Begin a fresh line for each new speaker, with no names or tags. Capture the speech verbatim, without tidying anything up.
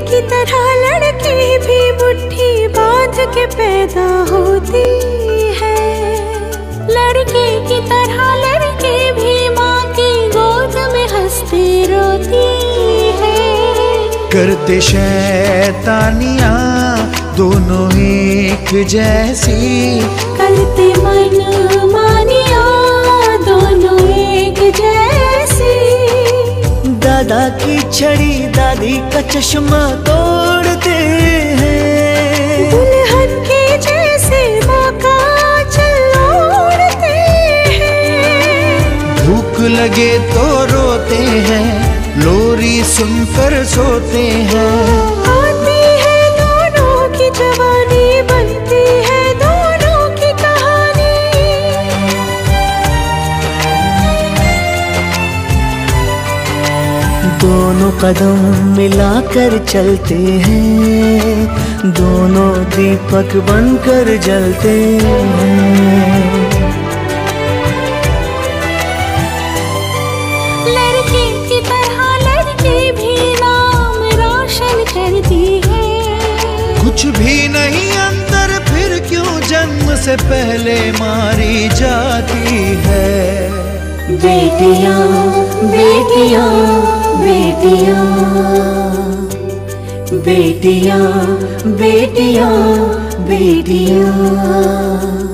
की तरह लड़की भी मुट्ठी बांध के पैदा होती है। लड़के की तरह लड़की भी माँ की गोद में हंसती रोती है।
करते शैतानियाँ दोनों एक जैसी,
करते मन मानिया दोनों एक जैसी।
दादा की छड़ी दादी का चश्मा तोड़ते हैं।
दुल्हन के जैसे माँ का आंचल ओढ़ते हैं।
भूख लगे तो रोते हैं, लोरी सुनकर सोते हैं।
आती है दोनों की जवानी, बनती है दोनों की कहानी।
दोनों कदम मिलाकर चलते हैं, दोनों दीपक बनकर जलते हैं।
लड़के की तरह लड़की भी नाम रोशन करती है।
कुछ भी नहीं अंदर, फिर क्यों जन्म से पहले मारी जाती है।
बेटियां बेटियां बेटियां बेटियां बेटियां बेटियां।